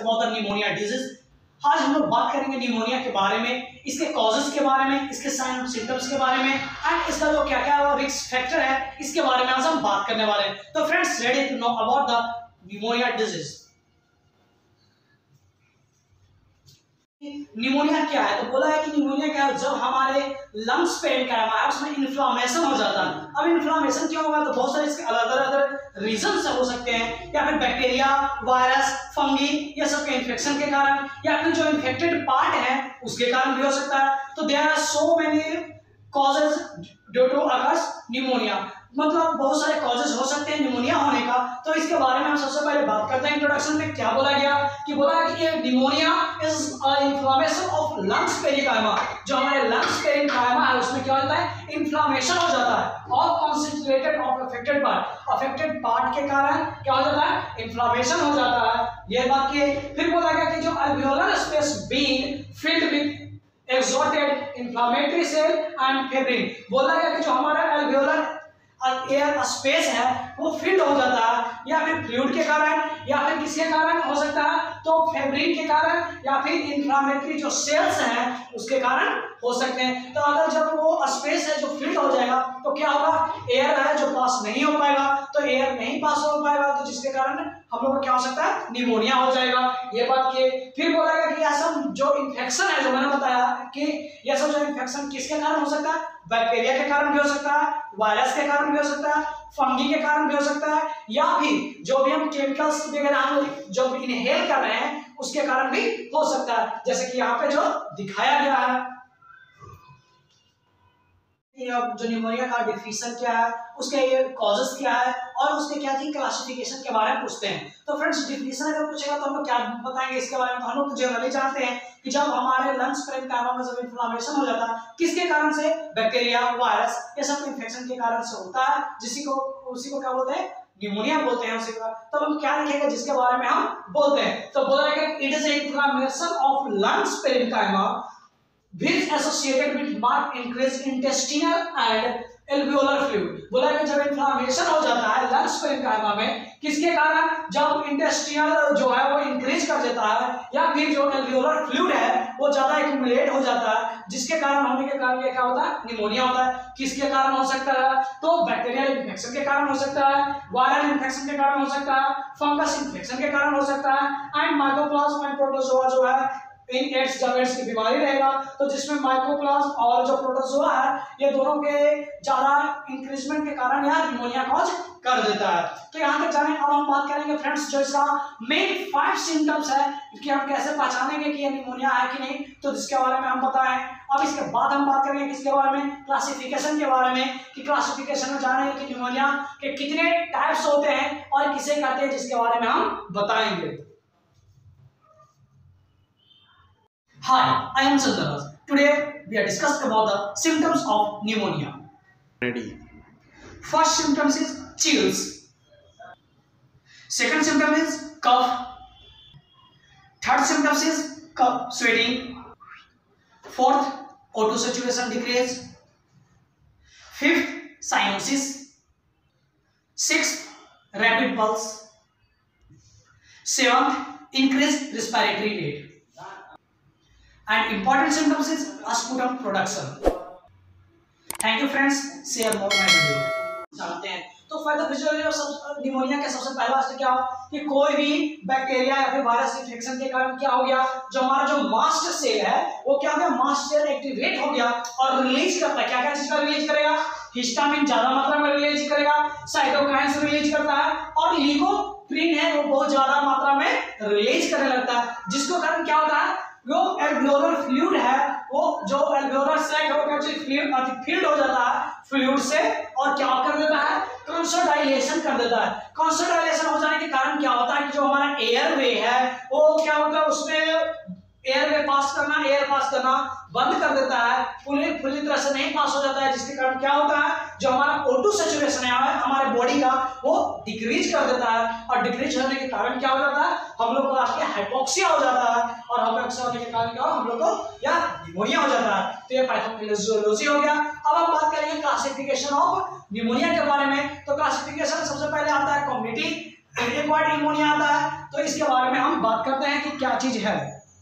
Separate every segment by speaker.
Speaker 1: About the pneumonia disease. आज हम लोग बात करेंगे निमोनिया के बारे में, इसके कॉजेस के बारे में, इसके साइन और सिम्टम्स के बारे में एंड इसका जो क्या क्या रिस्क फैक्टर है इसके बारे में आज हम बात करने वाले हैं। तो friends, ready to know about the pneumonia disease. Pneumonia क्या है? तो बोला है कि निमोनिया क्या है, जब हमारे लंग्स पे एंकाइमा है उसमें इन्फ्लामेशन हो जाता है। अब इन्फ्लामेशन क्यों होगा? तो बहुत सारे इसके अलग अलग रीजन हो सकते हैं, या फिर बैक्टीरिया, वायरस, फंगी, ये सब के इन्फेक्शन के कारण, या फिर जो इन्फेक्टेड पार्ट है उसके कारण भी हो सकता है। तो there are so many causes due to occurs pneumonia, मतलब बहुत सारे कॉजेज हो सकते हैं निमोनिया होने का। तो इसके बारे में हम सबसे पहले बात करते हैं। इंट्रोडक्शन में क्या बोला गया कि बोला कि ये pneumonia is inflammation of lungs parenchyma, जो हमारे लंग्स पेरिकाइमा है उसमें क्या होता है, इन्फ्लामेशन हो जाता है और कॉन्सेंट्रेटेड ऑफ अफेक्टेड पार्ट के कारण क्या हो जाता है, इन्फ्लामेशन हो जाता है। ये बात की। फिर बोला गया कि जो alveolar space being filled with exudated inflammatory cell and fibrin, बोला गया कि जो हमारा अल्वियोलर एयर स्पेस है वो फिल्ड हो जाता है, या फिर फ्लूइड के कारण, या फिर किसके कारण हो सकता है, तो फेब्रिन के कारण, या फिर इन्फ्लामेटरी जो सेल्स हैं उसके कारण हो सकते हैं। तो अगर जब वो स्पेस है जो फिल्ड हो जाएगा तो क्या होगा, एयर है जो पास नहीं हो पाएगा, तो एयर नहीं पास हो पाएगा तो जिसके कारण हम लोग को क्या हो सकता है, निमोनिया हो जाएगा। ये बात की। फिर बोला गया कि यह सब जो इन्फेक्शन है, जो मैंने बताया कि यह सब जो इन्फेक्शन किसके कारण हो सकता है, बैक्टीरिया के कारण भी हो सकता है, वायरस के कारण भी हो सकता है, फंगी के कारण भी हो सकता है, या फिर जो भी हम केमिकल्स वगैरह हम जो इनहेल कर रहे हैं उसके कारण भी हो सकता है। जैसे कि यहाँ पे जो दिखाया गया है, जो निमोनिया का डिफिनेशन क्या है, उसके कॉजेस क्या है और उसके क्या थी क्लासिफिकेशन के बारे में पूछते हैं। तो फ्रेंड्स, डिफिनेशन अगर पूछेगा तो हम लोग क्या बताएंगे इसके बारे में? तो हम लोग जनरली जानते हैं कि जब हमारे लंग्स पेरिकाइमा में जब इन्फ्लामेशन हो जाता है, किसके कारण से, बैक्टीरिया, वायरस, ये सब इन्फेक्शन के कारण से होता है, उसी को क्या बोलते हैं, निमोनिया बोलते हैं। उसी का तो हम क्या लिखेंगे जिसके बारे में हम बोलते हैं? तो बोला है कि it is inflammation of lungs parenchyma which associated with marked increase in intestinal and alveolar fluid। बोला कि जब इन्फ्लामेशन हो जाता है लंग्स पेरिकाइमा में, किसके कारण, जब इंटेस्टिनल जो है वो इंक्रीज कर देता है, या फिर जो एल्वियोलर फ्लूइड है वो ज्यादा एक्यूमुलेट हो जाता है, जिसके कारण होने के कारण ये क्या होता है, निमोनिया होता है। किसके कारण हो सकता है, तो बैक्टीरियल इन्फेक्शन के कारण हो सकता है, वायरल इन्फेक्शन के कारण हो सकता है, फंगस इन्फेक्शन के कारण हो सकता है, एंड माइकोप्लाज्मा एंड प्रोटोजोआ जो है इन एड्स, जब एड्स की बीमारी रहेगा तो जिसमें माइकोप्लाज्म और जो प्रोटोजोआ है ये दोनों के ज्यादा इंक्रीजमेंट के कारण यह निमोनिया कॉज कर देता है। तो यहाँ तक जाने। अब हम बात करेंगे फ्रेंड्स जो इसका मेन 5 सिम्टम्स है कि हम कैसे पहचानेंगे कि ये निमोनिया है कि नहीं, तो जिसके बारे में हम बताएं। अब इसके बाद हम बात करेंगे किसके बारे में, क्लासिफिकेशन के बारे में, कि क्लासिफिकेशन में जाने कि निमोनिया के कितने टाइप्स होते हैं और किसे कहते हैं, जिसके बारे में हम बताएंगे। Hi, I am Chandranas. Today we are discussing about the symptoms of pneumonia.
Speaker 2: Ready.
Speaker 1: First symptom is chills. Second symptom is cough. Third symptom is cough, sweating. Fourth, O2 saturation decrease. Fifth, cyanosis. Sixth, rapid pulse. Seventh, increased respiratory rate. And important symptoms is sputum production. Thank you friends. Share more my video. जानते हैं तो फायदा physiology of pneumonia के सबसे पहला step क्या हो कि कोई भी बैक्टीरिया या फिर वायरस इन्फेक्शन के कारण क्या हो गया, जो हमारा जो मास्ट सेल है वो क्या हो गया, मास्ट सेल एक्टिवेट हो गया और रिलीज करता है। क्या क्या चीज का रिलीज करेगा, हिस्टामिन ज्यादा मात्रा में रिलीज करेगा, साइटोकाइन्स रिलीज करता है, और ल्यूकोट्रीन है वो बहुत ज्यादा मात्रा में रिलीज करने लगता है, जिसको कारण क्या होता है, जो एल्वियोलर फ्लूइड है वो जो एल्वियोलर सैक है वो क्या फ्लूइड फील्ड हो जाता है फ्लूइड से, और क्या कर देता है, कंसोडाइलेशन कर देता है। कंसोडाइलेशन हो जाने के कारण क्या होता है कि जो हमारा एयरवे है वो क्या होता है, उसमें एयरवे पास करना बंद कर देता है, पूरी तरह से नहीं पास हो जाता है, जिसके कारण क्या होता है, जो हमारा O2 सैचुरेशन है हमारे बॉडी का वो डिक्रीज कर देता है, और डिक्रीज होने के कारण क्या हो जाता है, हम लोग को लास्ट में हाइपोक्सिया हो जाता है, और हाइपोक्सिया होने के कारण क्या हम लोग को या निमोनिया हो जाता है। तो ये पैथोफिजियोलॉजी हो गया। अब हम बात करेंगे क्लासिफिकेशन ऑफ निमोनिया के बारे में। तो क्लासिफिकेशन सबसे पहले आता है कम्युनिटी एक्वायर्ड निमोनिया आता है, तो तो इसके बारे में हम बात करते हैं कि क्या चीज है।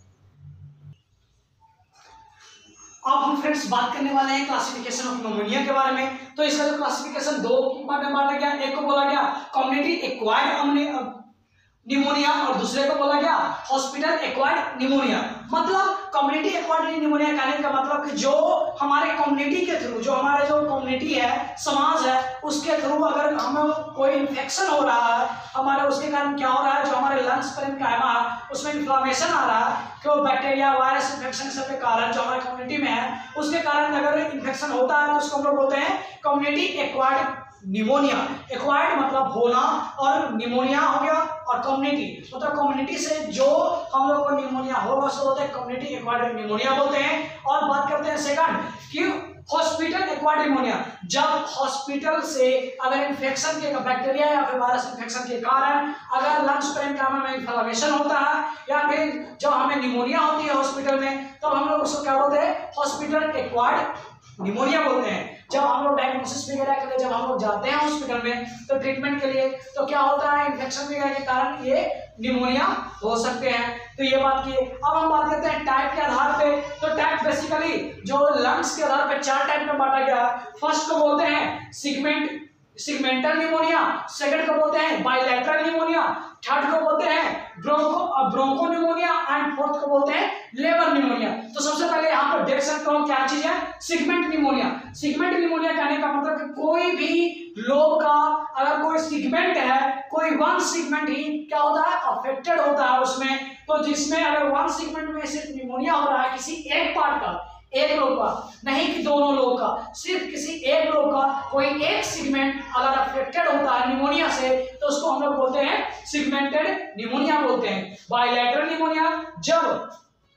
Speaker 1: अब हम फ्रेंड्स बात करने वाले हैं क्लासिफिकेशन ऑफ निमोनिया के बारे में। तो इसका जो क्लासिफिकेशन दो पार्ट में बांटा गया, एक को बोला गया कम्युनिटी एक्वायर्ड निमोनिया और दूसरे को बोला गया हॉस्पिटल एक्वायर्ड निमोनिया। मतलब कम्युनिटी एक्वायर्ड निमोनिया कहने का मतलब कि जो हमारे कम्युनिटी के थ्रू, जो हमारे जो कम्युनिटी है, समाज है, उसके थ्रू अगर हमें कोई इन्फेक्शन हो रहा है हमारे, उसके कारण क्या हो रहा है, जो हमारे लंग्स पर इनकायमा है उसमें इन्फ्लामेशन आ रहा है, क्यों बैक्टीरिया वायरस इन्फेक्शन सब के कारण जो हमारे कम्युनिटी में है उसके कारण अगर इन्फेक्शन होता है तो उसको हम लोग बोलते हैं कम्युनिटी एक्वायर्ड निमोनिया। एक्वायर्ड मतलब होना और निमोनिया हो गया, और कम्युनिटी मतलब कम्युनिटी से जो हम लोग को निमोनिया होगा उसको बोलते हैं कम्युनिटी एक्वायर्ड निमोनिया बोलते हैं। और बात करते हैं सेकंड कि हॉस्पिटल एक्वायर्ड निमोनिया, जब हॉस्पिटल से अगर इन्फेक्शन के बैक्टीरिया या फिर वायरस इन्फेक्शन के कारण अगर लंग्स पेरेन्काइमा में इन्फ्लेमेशन होता है या फिर जब हमें निमोनिया होती है हॉस्पिटल में, तो हम लोग उसको क्या बोलते हैं हॉस्पिटल एक्वायर्ड निमोनिया बोलते हैं। जब हम लोग डायग्नोसिस वगैरह के लिए जब हम लोग जाते हैं हॉस्पिटल में तो ट्रीटमेंट के लिए, तो क्या होता है इन्फेक्शन वगैरह के कारण ये निमोनिया हो सकते हैं। तो ये बात की। अब हम बात करते हैं टाइप के आधार पे। तो टाइप बेसिकली जो लंग्स के आधार पे 4 टाइप में बांटा गया है। फर्स्ट को बोलते हैं सिगमेंटल निमोनिया, सेकंड को बोलते हैं बायलैटरल निमोनिया, थर्ड को बोलते हैं ब्रोंको निमोनिया एंड फोर्थ को बोलते हैं लेबर निमोनिया। तो सबसे पहले यहाँ पर देख सकते हो क्या चीज है सिगमेंट निमोनिया। सिगमेंट निमोनिया कहने का मतलब कि कोई भी लोग का अगर कोई सिगमेंट है, कोई वन सिगमेंट ही क्या होता है अफेक्टेड होता है उसमें, तो जिसमें अगर वन सिगमेंट में सिर्फ निमोनिया हो रहा है किसी एक पार्ट का, एक लोग का, नहीं कि दोनों लोग का, सिर्फ किसी एक लोग का कोई एक सिगमेंट अगर अफेक्टेड होता है निमोनिया से तो उसको हम लोग बोलते हैं सिगमेंटेड निमोनिया बोलते हैं। बायलैटरल निमोनिया जब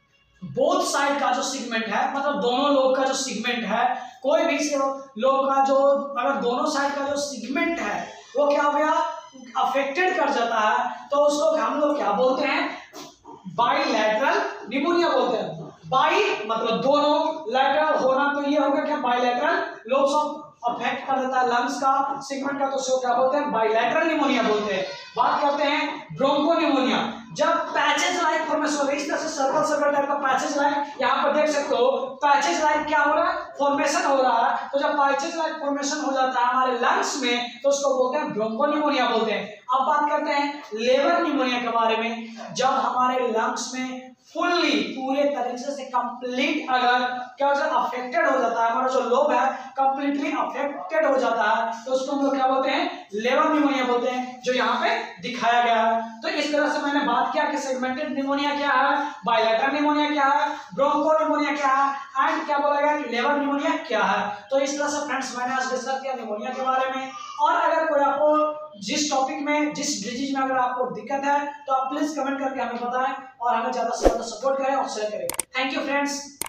Speaker 1: बोथ साइड का जो सिगमेंट है, मतलब दोनों लोग का जो सिगमेंट है, कोई भी लोग का जो अगर दोनों साइड का जो सिगमेंट है वो क्या हो गया अफेक्टेड कर जाता है, तो उसको हम लोग क्या बोलते हैं बायलैटरल निमोनिया बोलते हैं। बाई मतलब दोनों, लैटरल होना तो ये हो गया क्या बायलैटरल, लोग सब अफेक्ट कर देता है लंग्स का सिगमेंट का, तो उसको क्या बोलते हैं बायलैटरल निमोनिया बोलते हैं। बात करते हैं ब्रोंको निमोनिया, जब पैचेज लाइक फॉर्मेशन हो रही है, इस तरह से सर्कल टाइप का पैचेज लाइक यहाँ पर देख सकते हो, पैचेज लाइक क्या हो रहा है फॉर्मेशन हो रहा है। तो जब पैचेज लाइक फॉर्मेशन हो जाता है हमारे लंग्स में तो उसको बोलते हैं ब्रोंको निमोनिया बोलते हैं। अब बात करते हैं लेबर निमोनिया के बारे में, जब हमारे लंग्स में फुल्ली पूरे तरीके से कंप्लीट अगर क्या अफेक्टेड हो जाता है, हमारा जो लोब है कंप्लीटली अफेक्टेड हो जाता है, तो उसको हम लोग क्या बोलते हैं लेबर निमोनिया बोलते हैं, जो यहाँ पे दिखाया गया है। तो इस तरह से मैंने बात किया कि सेगमेंटेड निमोनिया क्या है, बायलैटरल निमोनिया क्या है, ब्रोंको निमोनिया क्या है एंड क्या बोला गया कि लेबर निमोनिया क्या है। तो इस तरह से फ्रेंड्स मैंने आज डिस्कस किया निमोनिया के बारे में। और अगर कोई आपको जिस टॉपिक में, जिस डिजीज में अगर आपको दिक्कत है तो आप प्लीज कमेंट करके हमें बताएं और हमें ज्यादा से ज्यादा सपोर्ट करें और शेयर करें। Thank you friends.